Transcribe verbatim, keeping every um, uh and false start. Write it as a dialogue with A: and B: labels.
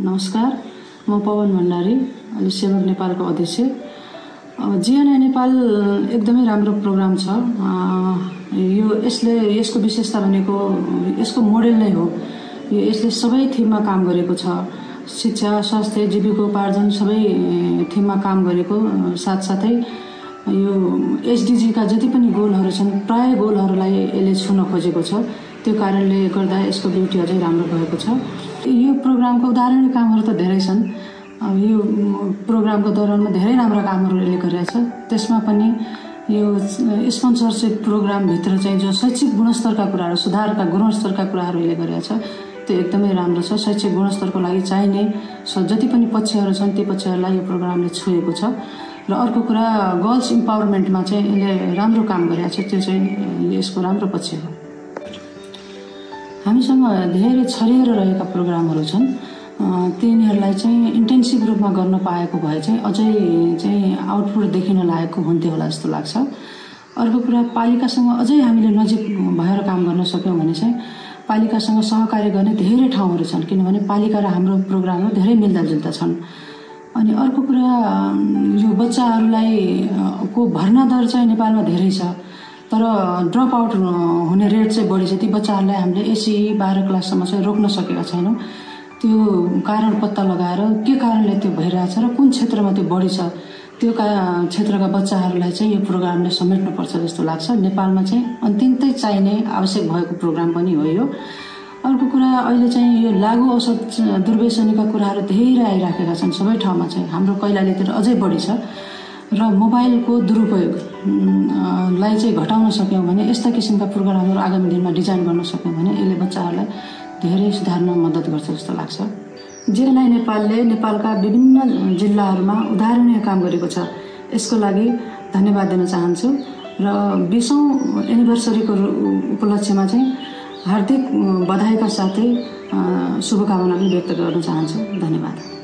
A: नमस्कार, म पवन भण्डारी, अहिले सेवक नेपालको अध्यक्ष। जीएनआई नेपाल एकदमै राम्रो प्रोग्राम छ। यो यसले यसको विशेषता भनेको यसको मोडेल नै हो। यो यसले सबै थिममा काम गरेको छ। शिक्षा, स्वास्थ्य, जीविकोपार्जन सबै थिममा काम गरेको साथसाथै यो एसडीजी का जति पनि गोलहरू छन् प्राय गोलहरूलाई यसले छुन खोजेको छ। त्यो कारणले गर्दा यसको ब्युटी अझै राम्रो भएको छ। यो प्रोग्रामको उदाहरणीय कामहरू त धेरै छन्। यो प्रोग्रामको दौरानमा धेरै राम्रा कामहरू यसले गरेछ। त्यसमा पनि यो स्पोन्सरसिप प्रोग्रामभित्र चाहिँ जो शैक्षिक गुणस्तरका कुराहरू, सुधारका गुणस्तरका कुराहरू यसले गरेछ, त्यो एकदमै राम्रो छ। शैक्षिक गुणस्तरको लागि चाहिने जति पनि पक्षहरू छन् ती पक्षहरूलाई यो प्रोग्रामले छुएको छ। र अर्को कुरा, गर्ल्स इम्पावरमेन्टमा चाहिँ यसले राम्रो काम गरेछ। त्यो चाहिँ यसको राम्रो पक्ष हो। हामीसँग धेरै छरिएर रहेका प्रोग्रामहरू छन्। तिनीहरूलाई चाहिँ इन्टेन्सिभ रूपमा गर्न पाएको भए चाहिँ अझै चाहिँ आउटपुट देखिन लागेको हुन्थ्यो होला जस्तो लाग्छ। अर्को कुरा, पालिकासँग अझै हामीले नजिक भएर काम गर्न सक्यौँ भने चाहिँ पालिकासँग सहकार्य गर्ने धेरै ठाउँहरू छन्, किनभने पालिका र हाम्रो प्रोग्रामहरू धेरै मिल्दाजुल्दा छन्। अनि अर्को कुरा, यो बच्चाहरूलाई को भर्ना दर चाहिँ नेपालमा धेरै छ, तर ड्रप आउट हुने रेट चाहिँ बढी छ। ती बच्चाहरूलाई हामीले एसी बाह्र क्लाससम्म चाहिँ रोक्न सकेका छैनौँ। त्यो कारण पत्ता लगाएर के कारणले त्यो भइरहेछ र कुन क्षेत्रमा त्यो बढी छ, त्यो का क्षेत्रका बच्चाहरूलाई चाहिँ यो प्रोग्रामले समेट्नुपर्छ जस्तो लाग्छ। नेपालमा चाहिँ अत्यन्तै चाहिने आवश्यक भएको प्रोग्राम पनि हो यो। अर्को कुरा, अहिले चाहिँ यो लागु औषध दुर्व्यसनीका कुराहरू धेरै आइराखेका छन् सबै ठाउँमा चाहिँ। हाम्रो कैलालीतिर अझै बढी छ। र मोबाइलको दुरुपयोगलाई चाहिँ घटाउन सक्यौँ भने, यस्ता किसिमका प्रोग्रामहरू आगामी दिनमा डिजाइन गर्न सक्यौँ भने यसले बच्चाहरूलाई धेरै सुधार्न मद्दत गर्छ जस्तो लाग्छ। जीएनआई नेपालले नेपालका विभिन्न जिल्लाहरूमा उदाहरणीय काम गरेको छ। यसको लागि धन्यवाद दिन चाहन्छु र बीसौँ एनिभर्सरीको उपलक्ष्यमा चाहिँ हार्दिक बधाईका साथै शुभकामना पनि व्यक्त गर्न चाहन्छु। धन्यवाद।